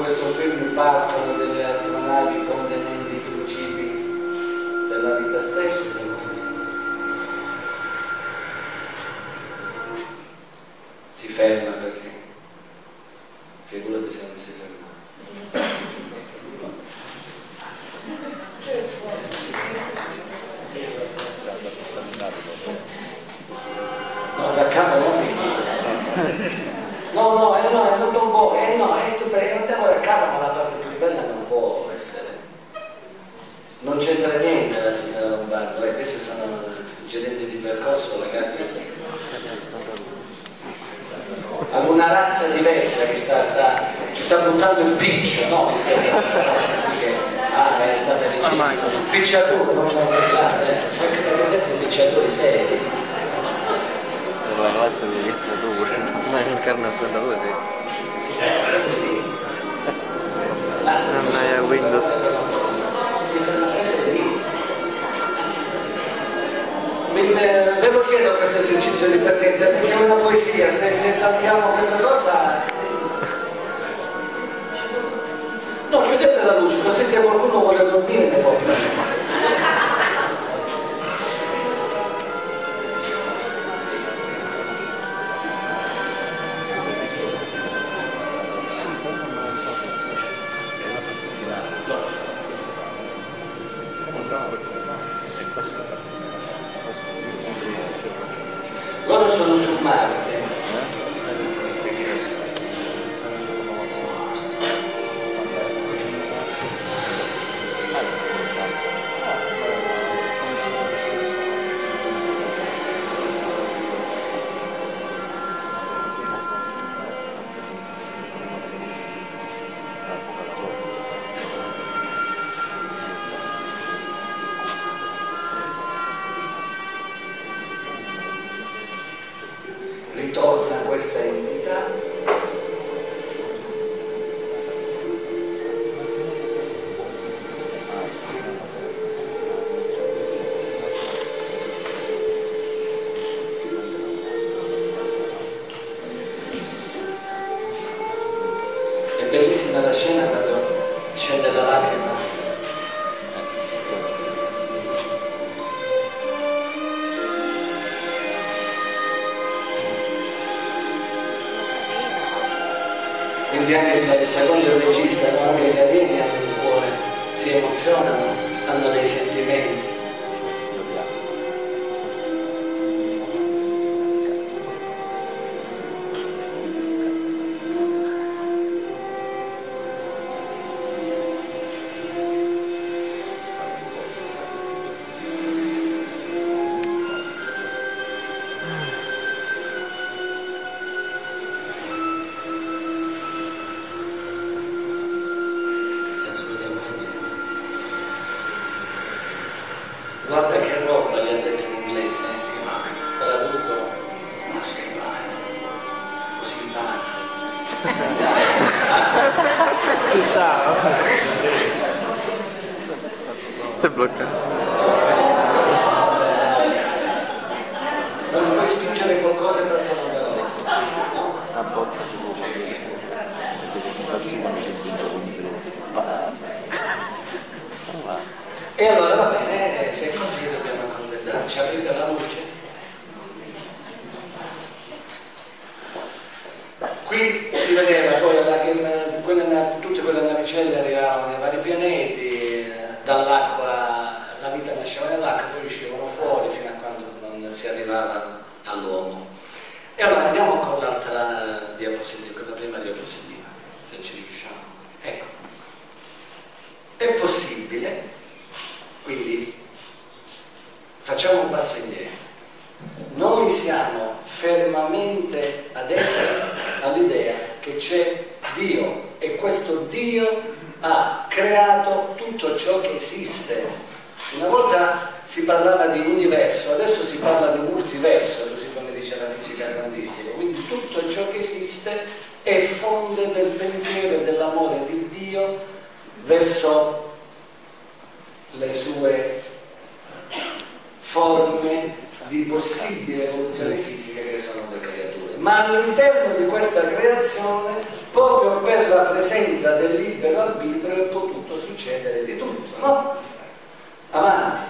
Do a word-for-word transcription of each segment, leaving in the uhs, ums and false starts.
questo film partono delle astronavi contenenti i principi della vita stessa, si ferma perché figurati se non si ferma. No, da capo non mi fido. No, no, eh, no, non, non può, eh no, è praticamente da capo, ma la parte più bella non può essere. Non c'entra niente la signora Lombardo, eh, questi sono gerenti di percorso legati ad una razza diversa che sta, sta, ci sta buttando il pitch, no? Rispetto a questa razza che ah, è stata ricevuta su picciature, non lo pensate, eh? Cioè questa testa di picciatori seri. La classe di iniziatura, non è incarnato così. Non è Windows. Si ferma sempre lì. Ve lo chiedo questo esercizio di pazienza, perché è una poesia, se, se saltiamo questa cosa. No, chiudete la luce, così se qualcuno vuole dormire ne può prendere. Loro sono su Marte. Ritorna questa entità è bellissima la scena quando scende la lacrima. Quindi anche secondo il regista, no? Anche gli alieni hanno un cuore, si emozionano, hanno dei sentimenti. Guarda che roba gli ha detto in inglese, tradotto, ma che vai, così pazzi. Ci sta. Si è bloccato. Non puoi spingere qualcosa per farlo. A botta si può fare. Perché quando si spinge con il E allora va bene, se è così dobbiamo accontentarci, aprite la luce. Qui si vedeva poi alla, che quelle, tutte quelle navicelle arrivavano nei vari pianeti, dall'acqua, la vita nasceva nell'acqua, poi uscivano fuori fino a quando non si arrivava all'uomo. E allora andiamo con l'altra diapositiva, con la prima diapositiva, se ci riusciamo. Ecco, è possibile. Quindi facciamo un passo indietro. Noi siamo fermamente adessi all'idea che c'è Dio e questo Dio ha creato tutto ciò che esiste. Una volta si parlava di universo, adesso si parla di multiverso, così come dice la fisica quantistica. Quindi tutto ciò che esiste è fonte del pensiero e dell'amore di Dio verso le sue forme di possibile evoluzione fisica che sono le creature. ma all'interno di questa creazione, proprio per la presenza del libero arbitrio, è potuto succedere di tutto, no? Avanti.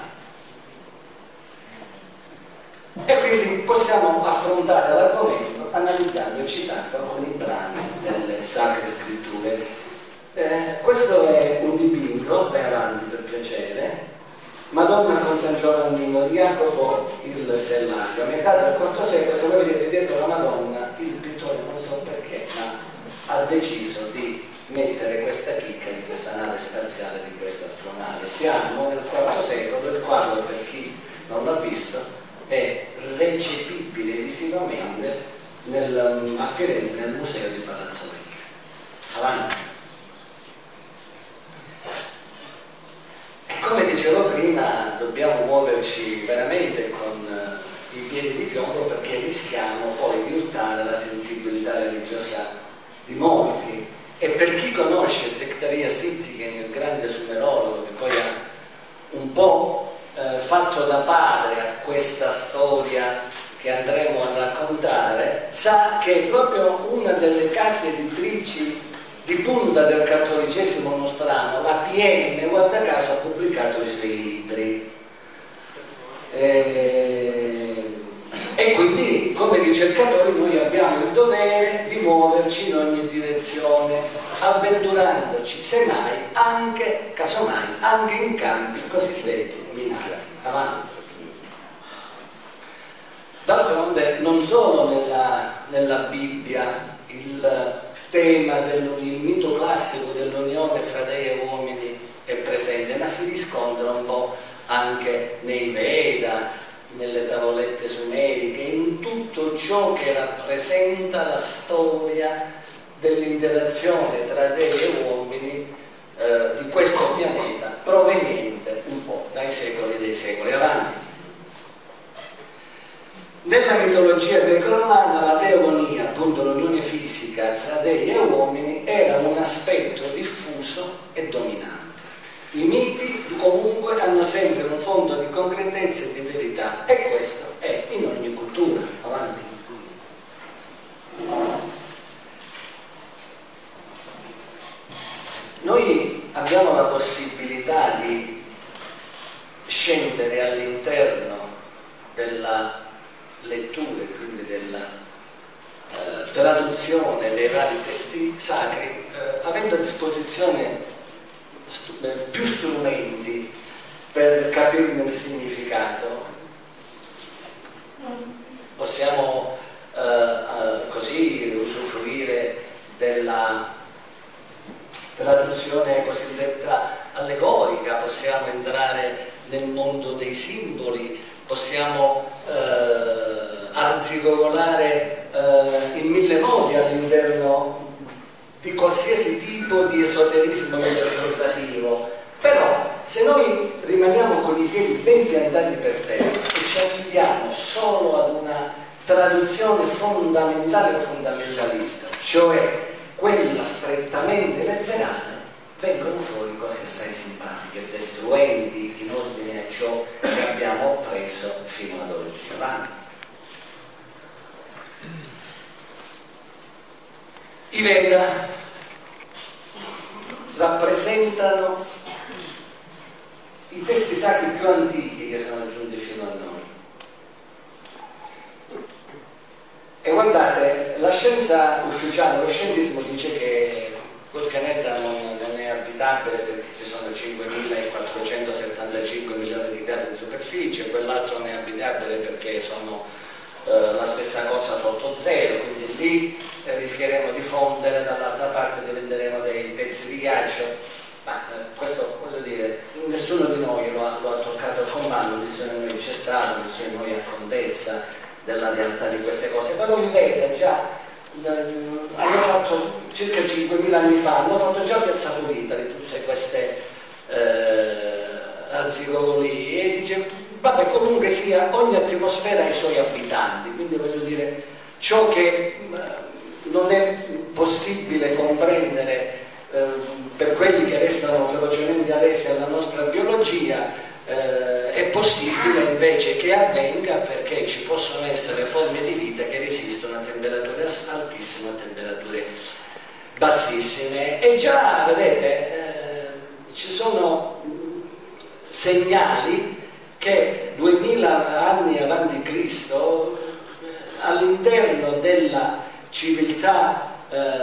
E quindi possiamo affrontare l'argomento analizzando e citando alcuni brani delle Sacre Scritture. Eh, questo è un dipinto, vai avanti per piacere, Madonna con San Giovannino di Jacopo il Sellario, a metà del quarto secolo. Se voi vedete dietro la Madonna, il pittore, non so perché, ma ha deciso di mettere questa chicca di questa nave spaziale, di questa astronave. Siamo nel quarto secolo, il quadro, per chi non l'ha visto, è recepibile visivamente nel, a Firenze, nel museo di Palazzo Vecchio. Avanti. E come dicevo prima, dobbiamo muoverci veramente con uh, i piedi di piombo, perché rischiamo poi di urtare la sensibilità religiosa di molti. E per chi conosce Zecharia Sitchin, il grande sumerologo, che poi ha un po' Eh, fatto da padre a questa storia che andremo a raccontare, sa che è proprio una delle case editrici di punta del cattolicesimo nostrano, la P M, guarda caso, ha pubblicato i suoi libri. Eh, e quindi come ricercatori noi abbiamo il dovere di muoverci in ogni direzione, avventurandoci semmai anche, casomai, anche in campi cosiddetti minati. Avanti. D'altronde non solo nella, nella Bibbia il tema del il mito classico dell'unione fra dei e uomini è presente, ma si riscontra un po' anche nei Veda, nelle tavolette sumeriche, in tutto ciò che rappresenta la storia dell'interazione tra dei e uomini eh, di questo pianeta, proveniente un po' dai secoli dei secoli. Avanti. Nella mitologia greco-romana la teogonia, appunto l'unione fisica tra dei e uomini, era un aspetto diffuso e dominante. I miti comunque hanno sempre un fondo di concretezza e di verità, e questo è in ogni cultura. Avanti. Noi abbiamo la possibilità di scendere all'interno della lettura, quindi della eh, traduzione dei vari testi sacri, eh, avendo a disposizione st- più strumenti per capirne il significato. Possiamo eh, eh, così usufruire della traduzione cosiddetta allegorica, possiamo entrare nel mondo dei simboli, possiamo eh, arzigogolare eh, in mille modi all'interno di qualsiasi tipo di esoterismo interpretativo. Però se noi rimaniamo con i piedi ben piantati per terra e ci affidiamo solo ad una traduzione fondamentale o fondamentalista, cioè quella strettamente letterale, vengono fuori cose assai simpatiche e destruenti in ordine a ciò che abbiamo appreso fino ad oggi. Avanti. I Veda rappresentano i testi sacri più antichi che sono giunti fino a noi. E guardate, la scienza ufficiale, lo scientismo dice che quel pianeta non, non è abitabile perché ci sono cinquemilaquattrocentosettantacinque milioni di gradi in superficie, quell'altro non è abitabile perché sono eh, la stessa cosa sotto zero, quindi lì eh, rischieremo di fondere, dall'altra parte diventeremo dei pezzi di ghiaccio. Ma eh, questo, voglio dire, nessuno di noi lo ha, lo ha toccato con mano, nessuno di noi c'è stato, nessuno di noi ha contezza della realtà di queste cose. Però il Veda già eh, hanno fatto circa cinquemila anni fa, hanno fatto già Piazza Pulita di tutte queste eh, arzigogoli, e dice vabbè, comunque sia, ogni atmosfera ha i suoi abitanti, quindi voglio dire, ciò che eh, non è possibile comprendere eh, per quelli che restano ferocemente adesi alla nostra biologia, eh, è possibile invece che avvenga, perché ci possono essere forme di vita che resistono a temperature altissime, a temperature bassissime. E già, vedete, eh, ci sono segnali che duemila anni avanti Cristo, all'interno della civiltà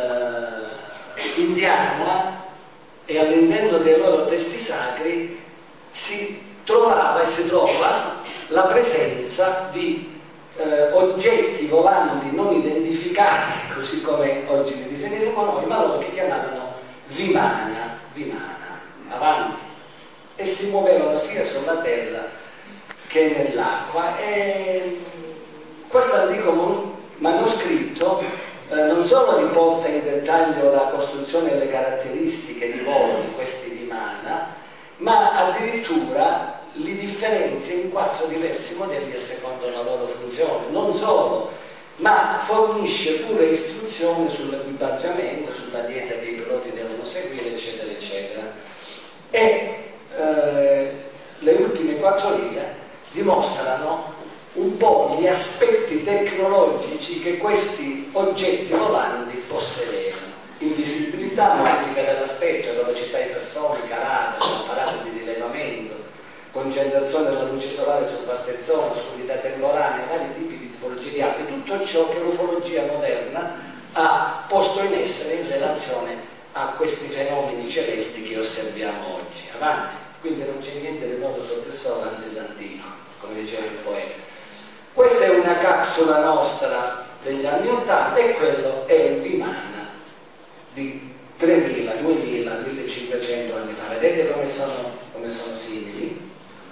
eh, indiana e all'interno dei loro testi sacri si trovava e si trova la presenza di eh, oggetti volanti non identificati, così come oggi li definiremo noi, ma loro che chiamavano vimana, vimana, avanti, e si muovevano sia sulla terra che nell'acqua. E questo antico manoscritto eh, non solo riporta in dettaglio la costruzione e le caratteristiche di volo di questi vimana, ma addirittura li differenzia in quattro diversi modelli a seconda della loro funzione. Non solo, ma fornisce pure istruzioni sull'equipaggiamento, sulla dieta che i piloti devono seguire, eccetera, eccetera. E eh, le ultime quattro righe dimostrano un po' gli aspetti tecnologici che questi oggetti volanti possedevano: invisibilità, modifica dell'aspetto, velocità ipersonica, radar, apparati di rilevamento, concentrazione della luce solare sul pastezzone, oscurità temporanea, vari tipi di tipologie di acque, tutto ciò che l'ufologia moderna ha posto in essere in relazione a questi fenomeni celesti che osserviamo oggi. Avanti. Quindi non c'è niente di nuovo sotto il sole, anzi d'antico, come diceva il poeta. Questa è una capsula nostra degli anni ottanta e quello è il vimana di tremila, duemila, millecinquecento anni fa. Vedete come sono, come sono simili?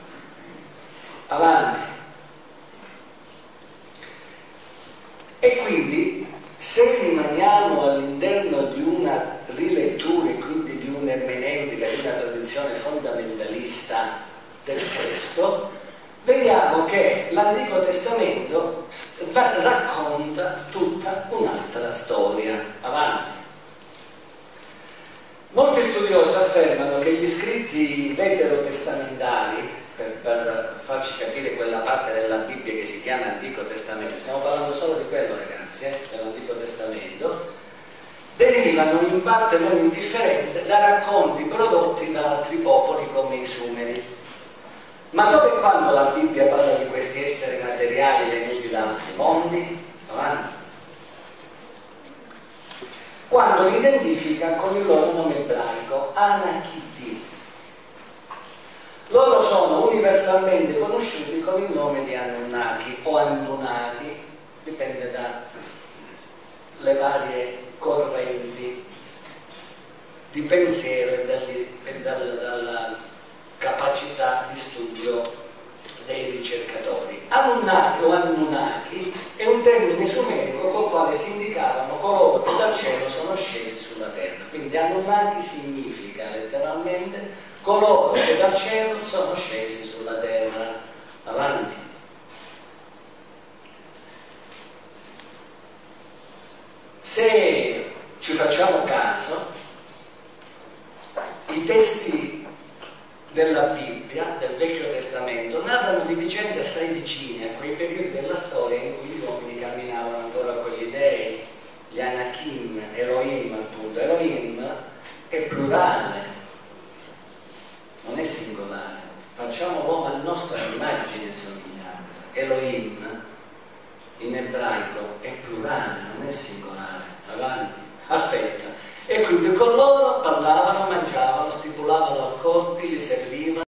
Avanti. E quindi, se rimaniamo all'interno di una rilettura e quindi di un'ermeneutica, di una tradizione fondamentalista del testo, vediamo che l'Antico Testamento racconta tutta un'altra storia. Avanti. Molti studiosi affermano che gli scritti veterotestamentari, per, per farci capire quella parte della Bibbia che si chiama Antico Testamento, stiamo parlando solo di quello, ragazzi, eh, dell'Antico Testamento, derivano in parte non indifferente da racconti prodotti da altri popoli come i Sumeri. Ma dove e quando la Bibbia parla di questi esseri materiali venuti da altri mondi? Avanti. Quando li identifica con il loro nome ebraico, Anakitti. Loro sono universalmente conosciuti con il nome di Anunnaki o Anunnaki, dipende dalle varie correnti di pensiero e, dagli, e dalla, dalla capacità di studio dei ricercatori. Anunnaki o Anunnaki è un termine sumerico col quale si indicavano coloro che dal cielo sono scesi sulla terra. Quindi Anunnaki significa letteralmente coloro che dal cielo sono scesi sulla terra. Avanti. Se ci facciamo caso, i testi della Bibbia, del Vecchio Testamento, narrano di vicende assai vicine a quei periodi della storia in cui gli uomini camminavano ancora con gli dei, gli Anakim, Elohim appunto. Elohim è plurale, non è singolare. Facciamo l'uomo a nostra immagine e somiglianza. Elohim in ebraico è plurale, non è singolare. Avanti. Aspetta. E quindi con loro parlavano, mangiavano, stipulavano accordi, li servivano.